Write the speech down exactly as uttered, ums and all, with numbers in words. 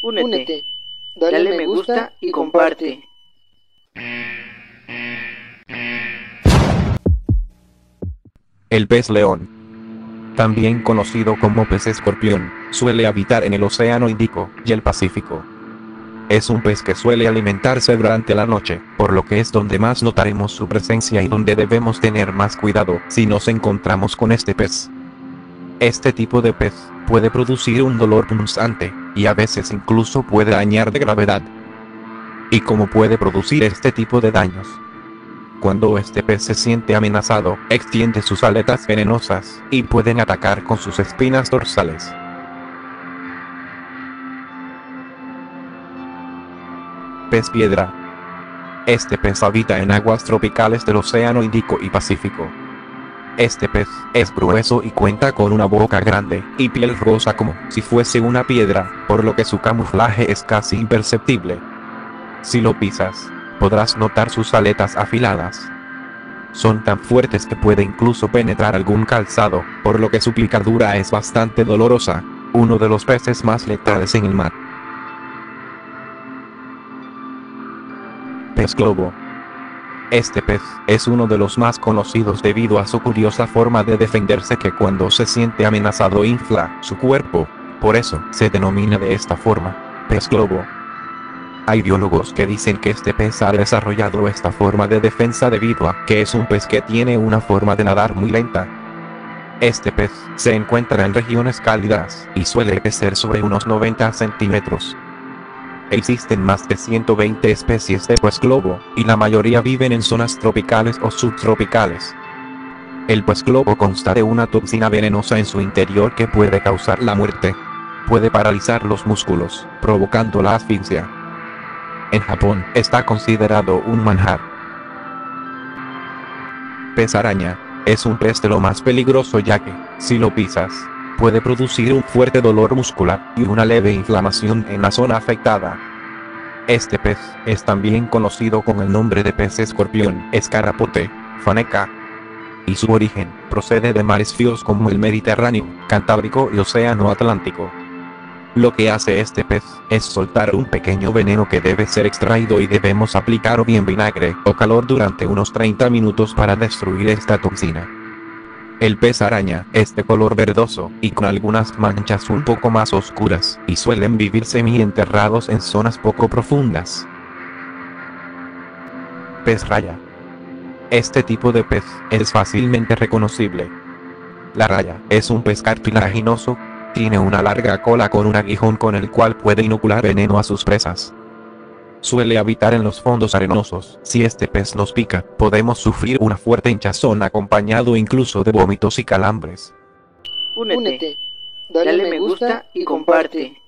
Únete, dale me gusta y comparte. El pez león, también conocido como pez escorpión, suele habitar en el Océano Índico y el Pacífico. Es un pez que suele alimentarse durante la noche, por lo que es donde más notaremos su presencia y donde debemos tener más cuidado si nos encontramos con este pez. Este tipo de pez puede producir un dolor punzante, y a veces incluso puede dañar de gravedad. ¿Y cómo puede producir este tipo de daños? Cuando este pez se siente amenazado, extiende sus aletas venenosas, y pueden atacar con sus espinas dorsales. Pez piedra. Este pez habita en aguas tropicales del Océano Índico y Pacífico. Este pez es grueso y cuenta con una boca grande y piel rosa como si fuese una piedra, por lo que su camuflaje es casi imperceptible. Si lo pisas, podrás notar sus aletas afiladas. Son tan fuertes que puede incluso penetrar algún calzado, por lo que su picadura es bastante dolorosa, uno de los peces más letales en el mar. Pez globo. Este pez es uno de los más conocidos debido a su curiosa forma de defenderse que cuando se siente amenazado infla su cuerpo, por eso se denomina de esta forma, pez globo. Hay biólogos que dicen que este pez ha desarrollado esta forma de defensa debido a que es un pez que tiene una forma de nadar muy lenta. Este pez se encuentra en regiones cálidas y suele crecer sobre unos noventa centímetros. Existen más de ciento veinte especies de pez globo, y la mayoría viven en zonas tropicales o subtropicales. El pez globo consta de una toxina venenosa en su interior que puede causar la muerte. Puede paralizar los músculos, provocando la asfixia. En Japón, está considerado un manjar. Pez araña. Es un pez de lo más peligroso ya que, si lo pisas, puede producir un fuerte dolor muscular y una leve inflamación en la zona afectada. Este pez es también conocido con el nombre de pez escorpión, escarapote, faneca. Y su origen procede de mares fríos como el Mediterráneo, Cantábrico y Océano Atlántico. Lo que hace este pez es soltar un pequeño veneno que debe ser extraído y debemos aplicar bien vinagre o calor durante unos treinta minutos para destruir esta toxina. El pez araña es de color verdoso y con algunas manchas un poco más oscuras, y suelen vivir semi-enterrados en zonas poco profundas. Pez raya. Este tipo de pez es fácilmente reconocible. La raya es un pez cartilaginoso. Tiene una larga cola con un aguijón con el cual puede inocular veneno a sus presas. Suele habitar en los fondos arenosos. Si este pez nos pica, podemos sufrir una fuerte hinchazón acompañado incluso de vómitos y calambres. Únete, dale me gusta y comparte.